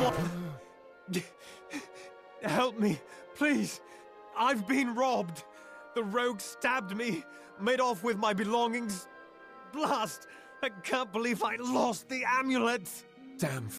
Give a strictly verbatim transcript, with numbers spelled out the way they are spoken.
Help me, please. I've been robbed. The rogue stabbed me, made off with my belongings. Blast! I can't believe I lost the amulet. Damn